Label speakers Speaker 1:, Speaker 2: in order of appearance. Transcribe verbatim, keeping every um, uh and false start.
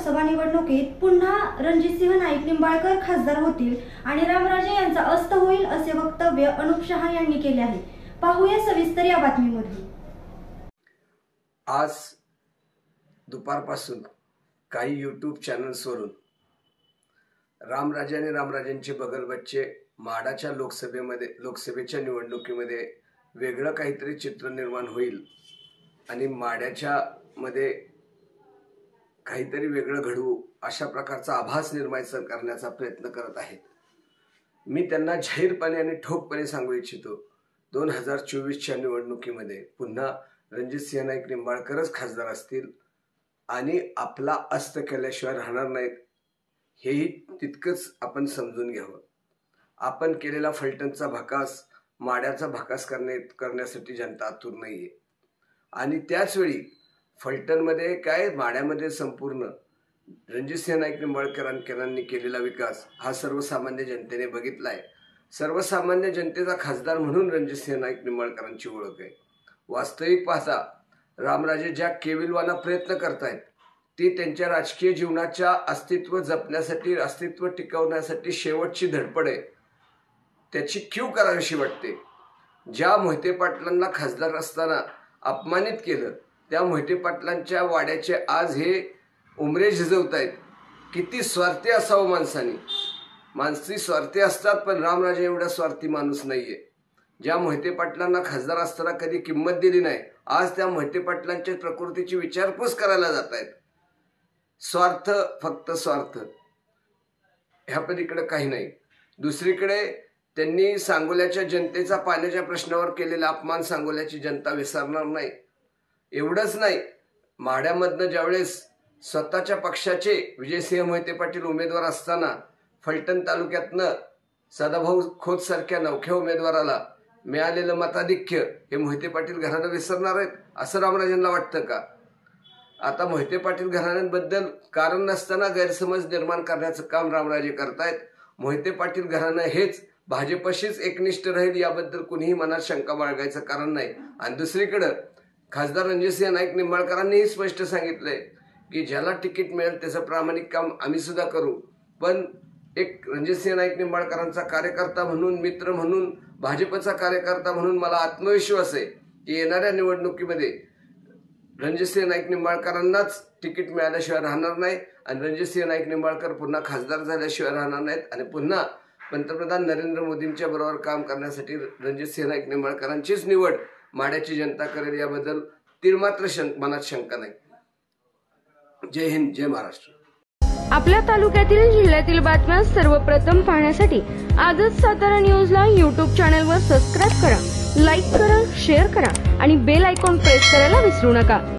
Speaker 1: लोकसभा निवडणुकीत पुन्हा रणजितसिंह नाईक निंबाळकर खासदार होतील आणि रामराजे यांचा अस्त होईल असे वक्तव्य अनुप शहा यांनी केले आहे। पाहूया सविस्तर या बातमीमध्ये।
Speaker 2: आज दुपारपासून काही यूट्यूब चॅनल्सवरून रामराजे आणि रामराजेंचे बगलबच्चे माडाच्या लोकसभेमध्ये लोकसभेच्या निवडणुकीमध्ये वेगळं काहीतरी चित्र निर्माण होईल आणि माड्याच्या मध्ये काहीतरी वेगळं घडवू अशा प्रकारचा आभास निर्माण करण्याचा प्रयत्न करत आहेत। मी त्यांना जाहीरपणे आणि ठोकपणे सांगू इच्छितो, दोन हजार चोवीसच्या निवडणुकीमध्ये पुन्हा रणजितसिंह नाईक निंबाळकरच खासदार असतील आणि आपला अस्त केल्याशिवाय राहणार नाहीत, हेही तितकंच आपण समजून घ्यावं। आपण केलेला फलटणचा भकास माड्याचा भकास करणे करण्यासाठी जनता आतुर नाहीये आणि त्याच वेळी फलटणमध्ये काय माड्यामध्ये संपूर्ण रणजितसिंह नाईक निंबाळकरांनी केलेला विकास हा सर्वसामान्य जनतेने बघितलाय। सर्वसामान्य जनतेचा खासदार म्हणून रणजितसिंह नाईक निंबाळकरांची ओळख आहे। वास्तविक पाहता रामराजे ज्या केविलवाना प्रयत्न करतायत ती त्यांच्या राजकीय जीवनाच्या अस्तित्व जपण्यासाठी अस्तित्व टिकवण्यासाठी शेवटची धडपड आहे। त्याची क्यू करावीशी वाटते। ज्या मोहिते पाटलांना खासदार असताना अपमानित केलं त्या मोहिते पाटलांच्या वाड्याचे आज हे उमरे झिजवतायत। किती स्वार्थी असावं माणसाने। माणसी स्वार्थी असतात पण रामराजे एवढा स्वार्थी माणूस नाहीये। ज्या मोहिते पाटलांना खासदार असताना कधी किंमत दिली नाही, आज त्या मोहिते पाटलांच्या प्रकृतीची विचारपूस करायला जात आहेत। स्वार्थ, फक्त स्वार्थ, ह्या पलीकडे काही नाही। दुसरीकडे त्यांनी सांगोल्याच्या जनतेचा पाण्याच्या प्रश्नावर केलेला अपमान सांगोल्याची जनता विसरणार नाही। एवढंच नाही, माढ्यामधनं ज्यावेळेस स्वतःच्या पक्षाचे विजयसिंह मोहिते पाटील उमेदवार असताना फलटण तालुक्यातनं सदाभाऊ खोत सारख्या नवख्या उमेदवाराला मिळालेलं मताधिक्य हे मोहिते पाटील घराणं विसरणार आहेत असं रामराजेंना वाटतं का? आता मोहिते पाटील घराण्यांबद्दल कारण नसताना गैरसमज निर्माण करण्याचं काम रामराजे करतायत। मोहिते पाटील घराणं हेच भाजपशीच एकनिष्ठ राहील याबद्दल कुणीही मनात शंका बाळगायचं कारण नाही। आणि दुसरीकडे खासदार रणजितसिंह नाईक निंबाळकरांनीही स्पष्ट सांगितलंय की ज्याला तिकीट मिळेल त्याचं प्रामाणिक काम आम्ही सुद्धा करू, पण एक रणजितसिंह नाईक निंबाळकरांचा कार्यकर्ता म्हणून, मित्र म्हणून, भाजपचा कार्यकर्ता म्हणून मला आत्मविश्वास आहे की येणाऱ्या निवडणुकीमध्ये रणजितसिंह नाईक निंबाळकरांनाच तिकीट मिळाल्याशिवाय राहणार नाही आणि रणजितसिंह नाईक निंबाळकर पुन्हा खासदार झाल्याशिवाय राहणार नाहीत आणि पुन्हा पंतप्रधान नरेंद्र मोदींच्या बरोबर काम करण्यासाठी रणजितसिंह नाईक निंबाळकरांचीच निवड माड्याची जनता करेल याबद्दल तीळमात्र शंक मनात शंका नाही। जय हिंद, जय महाराष्ट्र।
Speaker 3: आपल्या तालुक्यातील जिल्ह्यातील बातम्या सर्वप्रथम पाहण्यासाठी आजच सातारा न्यूजला यूट्यूब चॅनलवर सबस्क्राईब करा, लाईक करा, शेअर करा आणि बेल आयकॉन प्रेस करायला विसरू नका।